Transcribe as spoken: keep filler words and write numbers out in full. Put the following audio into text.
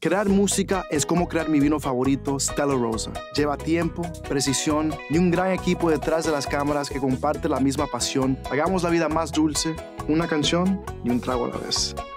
Crear música es como crear mi vino favorito, Stella Rosa. Lleva tiempo, precisión y un gran equipo detrás de las cámaras que comparte la misma pasión. Hagamos la vida más dulce, una canción y un trago a la vez.